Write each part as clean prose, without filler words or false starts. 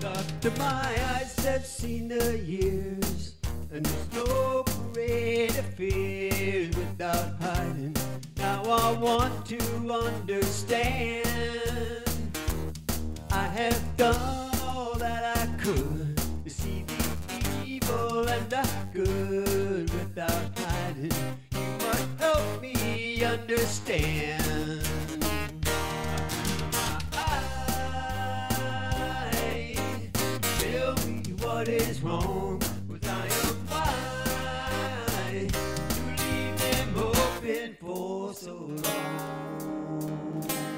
Doctor, my eyes have seen the years, and there's no parade of fears without hiding. Now I want to understand. I have done all that I could to see the evil and the good without hiding. You must help me understand. Tell me what is wrong with I am why to leave them open for so long.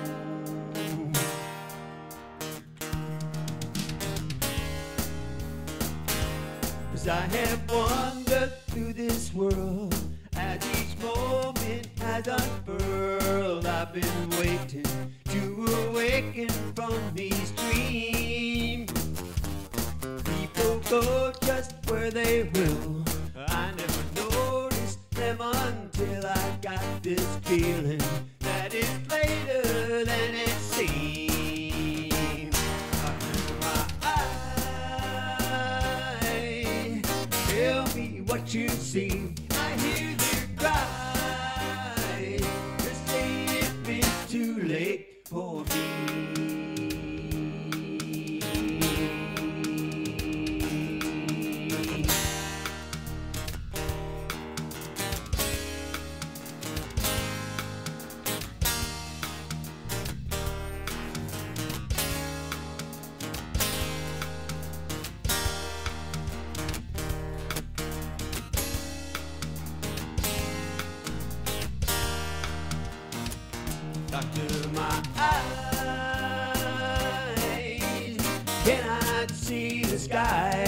'Cause I have wandered through this world as each moment has unfurled. I've been waiting to awaken from these dreams. People go just where they will. I never noticed them until I got this feeling that it's later than it seems. My eyes, tell me what you see. I hear their cry. They say it's been too late for me. Doctor, my eyes cannot see the sky.